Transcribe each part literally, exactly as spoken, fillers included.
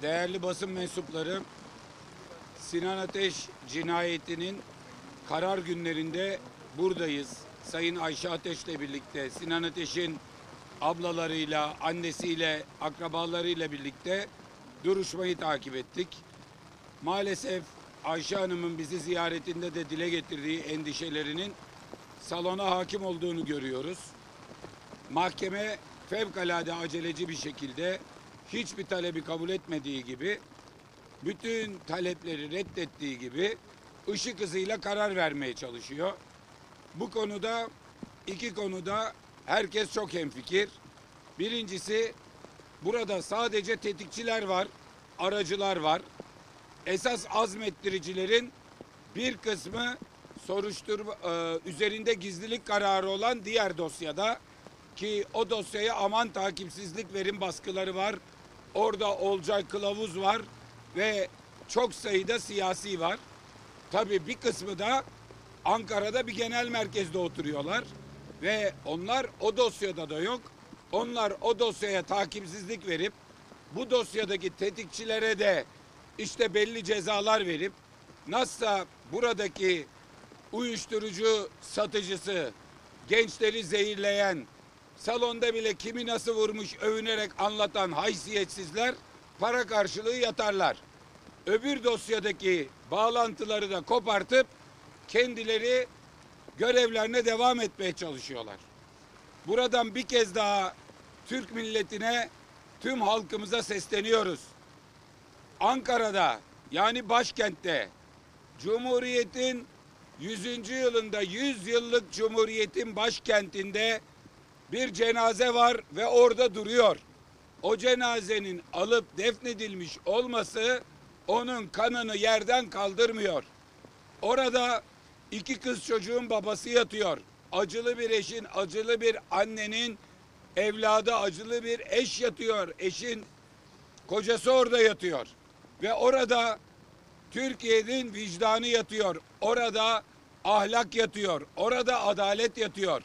Değerli basın mensupları, Sinan Ateş cinayetinin karar günlerinde buradayız. Sayın Ayşe Ateş'le birlikte, Sinan Ateş'in ablalarıyla, annesiyle, akrabalarıyla birlikte duruşmayı takip ettik. Maalesef Ayşe Hanım'ın bizi ziyaretinde de dile getirdiği endişelerinin salona hakim olduğunu görüyoruz. Mahkeme fevkalade aceleci bir şekilde hiçbir talebi kabul etmediği gibi, bütün talepleri reddettiği gibi ışık hızıyla karar vermeye çalışıyor. Bu konuda, iki konuda herkes çok hemfikir. Birincisi, burada sadece tetikçiler var, aracılar var. Esas azmettiricilerin bir kısmı soruşturma e, üzerinde gizlilik kararı olan diğer dosyada, ki o dosyaya aman takipsizlik verin baskıları var. Orada Olcay Kılavuz var ve çok sayıda siyasi var. Tabii bir kısmı da Ankara'da bir genel merkezde oturuyorlar ve onlar o dosyada da yok. Onlar o dosyaya takipsizlik verip bu dosyadaki tetikçilere de işte belli cezalar verip, nasılsa buradaki uyuşturucu satıcısı, gençleri zehirleyen, salonda bile kimi nasıl vurmuş övünerek anlatan haysiyetsizler para karşılığı yatarlar. Öbür dosyadaki bağlantıları da kopartıp kendileri görevlerine devam etmeye çalışıyorlar. Buradan bir kez daha Türk milletine, tüm halkımıza sesleniyoruz. Ankara'da, yani başkentte, Cumhuriyet'in yüzüncü yılında, yüz yıllık Cumhuriyet'in başkentinde bir cenaze var ve orada duruyor. O cenazenin alıp defnedilmiş olması onun kanını yerden kaldırmıyor. Orada iki kız çocuğun babası yatıyor. Acılı bir eşin, acılı bir annenin evladı, acılı bir eş yatıyor. Eşin kocası orada yatıyor. Ve orada Türkiye'nin vicdanı yatıyor. Orada ahlak yatıyor. Orada adalet yatıyor.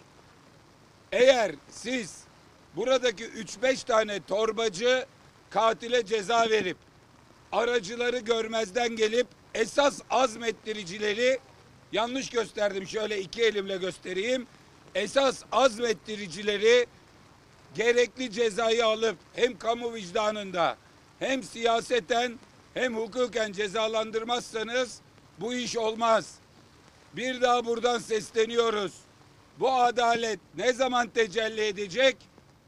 Eğer siz buradaki üç beş tane torbacı katile ceza verip aracıları görmezden gelip esas azmettiricileri, yanlış gösterdim, şöyle iki elimle göstereyim, esas azmettiricileri gerekli cezayı alıp hem kamu vicdanında hem siyaseten hem hukuken cezalandırmazsanız bu iş olmaz. Bir daha buradan sesleniyoruz. Bu adalet ne zaman tecelli edecek?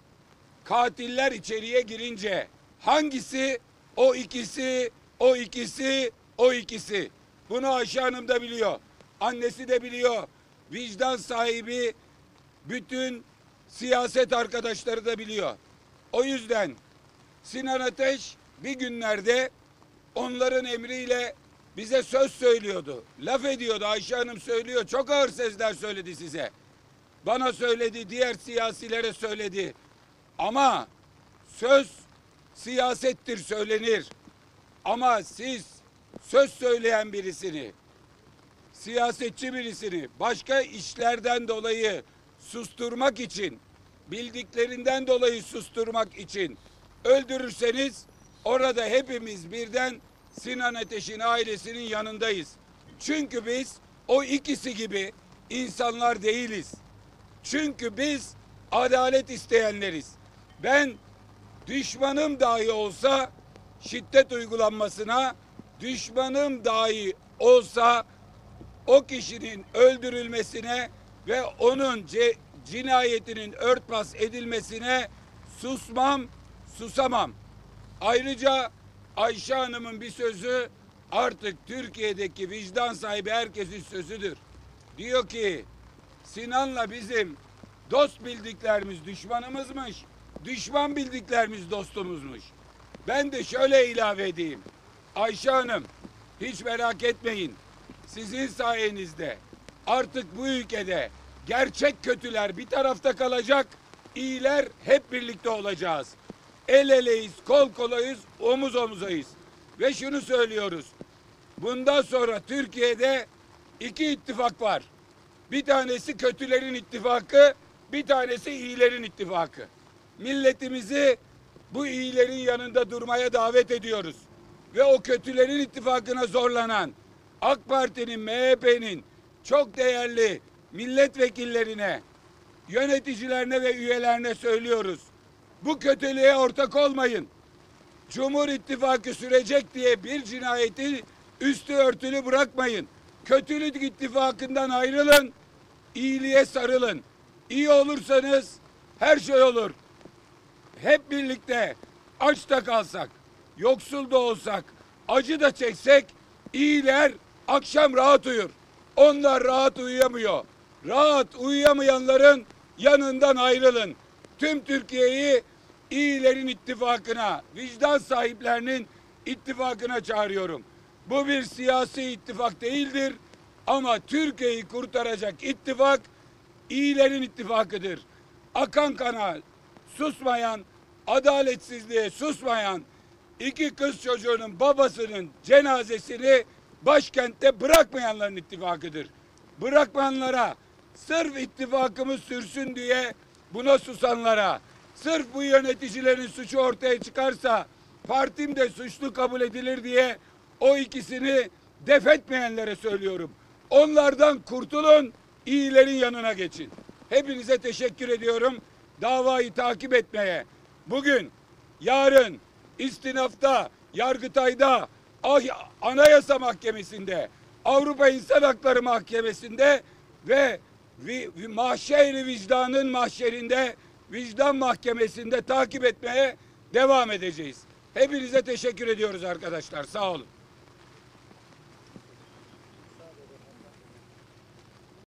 Katiller içeriye girince. Hangisi? O ikisi, o ikisi, o ikisi. Bunu Ayşe Hanım da biliyor. Annesi de biliyor. Vicdan sahibi bütün siyaset arkadaşları da biliyor. O yüzden Sinan Ateş bir günlerde onların emriyle bize söz söylüyordu. Laf ediyordu. Ayşe Hanım söylüyor. Çok ağır sözler söyledi size. Bana söyledi, diğer siyasilere söyledi. Ama söz siyasettir, söylenir. Ama siz söz söyleyen birisini, siyasetçi birisini başka işlerden dolayı susturmak için, bildiklerinden dolayı susturmak için öldürürseniz orada hepimiz birden Sinan Ateş'in ailesinin yanındayız. Çünkü biz o ikisi gibi insanlar değiliz. Çünkü biz adalet isteyenleriz. Ben düşmanım dahi olsa şiddet uygulanmasına, düşmanım dahi olsa o kişinin öldürülmesine ve onun cinayetinin örtbas edilmesine susmam, susamam. Ayrıca Ayşe Hanım'ın bir sözü artık Türkiye'deki vicdan sahibi herkesin sözüdür. Diyor ki, Sinan'la bizim dost bildiklerimiz düşmanımızmış, düşman bildiklerimiz dostumuzmuş. Ben de şöyle ilave edeyim. Ayşe Hanım, hiç merak etmeyin. Sizin sayenizde artık bu ülkede gerçek kötüler bir tarafta kalacak, iyiler hep birlikte olacağız. El eleyiz, kol kolayız, omuz omuzayız. Ve şunu söylüyoruz. Bundan sonra Türkiye'de iki ittifak var. Bir tanesi kötülerin ittifakı, bir tanesi iyilerin ittifakı. Milletimizi bu iyilerin yanında durmaya davet ediyoruz. Ve o kötülerin ittifakına zorlanan AK Parti'nin, M H P'nin çok değerli milletvekillerine, yöneticilerine ve üyelerine söylüyoruz. Bu kötülüğe ortak olmayın. Cumhur İttifakı sürecek diye bir cinayeti üstü örtülü bırakmayın. Kötülük ittifakından ayrılın, iyiliğe sarılın. İyi olursanız her şey olur. Hep birlikte aç da kalsak, yoksul da olsak, acı da çeksek, iyiler akşam rahat uyur. Onlar rahat uyuyamıyor. Rahat uyuyamayanların yanından ayrılın. Tüm Türkiye'yi iyilerin ittifakına, vicdan sahiplerinin ittifakına çağırıyorum. Bu bir siyasi ittifak değildir ama Türkiye'yi kurtaracak ittifak iyilerin ittifakıdır. Akan kana susmayan, adaletsizliğe susmayan iki kız çocuğunun babasının cenazesini başkentte bırakmayanların ittifakıdır. Bırakmayanlara, sırf ittifakımız sürsün diye buna susanlara, sırf bu yöneticilerin suçu ortaya çıkarsa partim de suçlu kabul edilir diye o ikisini def etmeyenlere söylüyorum. Onlardan kurtulun, iyilerin yanına geçin. Hepinize teşekkür ediyorum. Davayı takip etmeye, bugün, yarın, istinafta, Yargıtay'da, Anayasa Mahkemesi'nde, Avrupa İnsan Hakları Mahkemesi'nde ve mahşer-i vicdanın mahşerinde, vicdan mahkemesinde takip etmeye devam edeceğiz. Hepinize teşekkür ediyoruz arkadaşlar. Sağ olun.